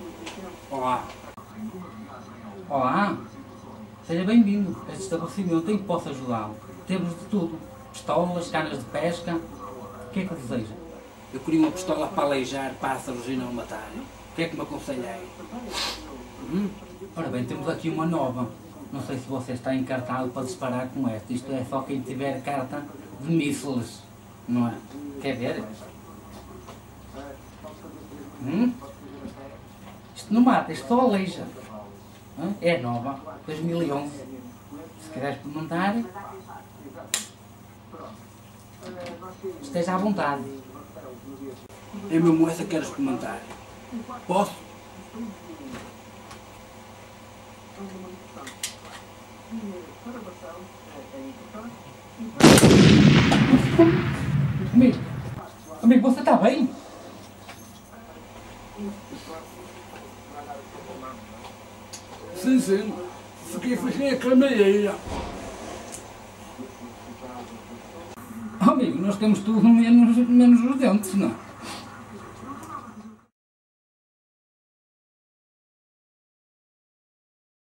Olá. Olá. Seja bem-vindo a este estabelecimento em que posso ajudá-lo. Temos de tudo. Pistolas, canas de pesca. O que é que deseja? Eu queria uma pistola para aleijar pássaros e não matar. O que é que me aconselha aí? Ora bem, temos aqui uma nova. Não sei se você está encartado para disparar com esta. Isto é só quem tiver carta de mísseis. Não é? Quer ver? Isto não mata, isto só aleija. É nova, 2011. Se quiser experimentar, esteja à vontade. É mesmo essa que quero experimentar. Posso? Amigo, você está bem? Sim. Fiquei a cameia. Amigo, nós temos tudo menos os dentes, não é?